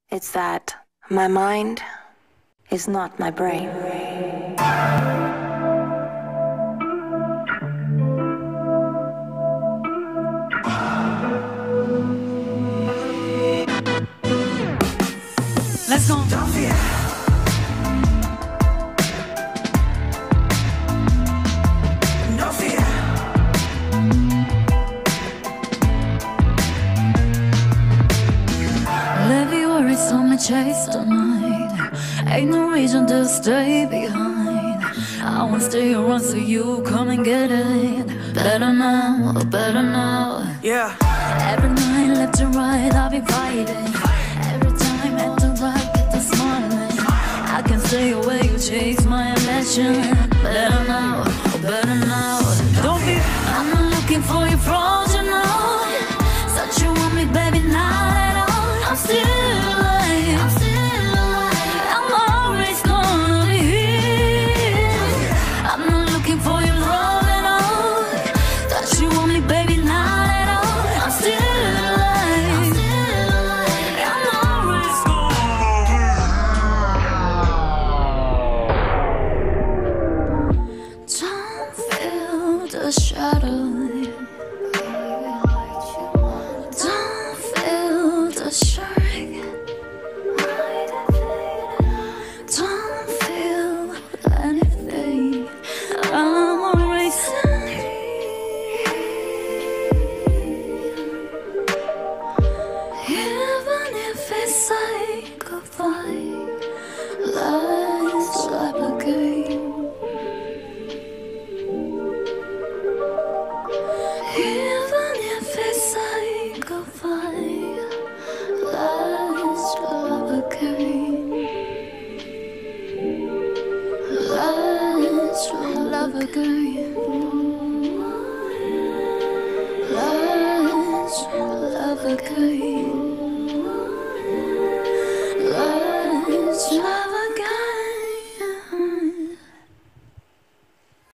It's that my mind is not my brain. Let's go. No fear. Leave your worries on my chest tonight. Ain't no reason to stay behind. I won't stay around so you come and get it. Better now, better now. Yeah. Every night left and right I've been fighting. Every time at the right get the smiling. I can stay away, you chase my illusion. Better now, better now. Don't be. I'm not looking for you frozen now. Such you want me, baby, not at all. I'm still alive. I'm always gonna be here. I'm not looking for your love at all. That you want me, baby, not at all. I'm still alive. I'm always don't feel the shadow. Don't feel the shine. Don't feel anything. I'm racing. Even if it's say goodbye, life's like a game. Even if it's say goodbye, life's like a game. Life's like a game. Life's like a game.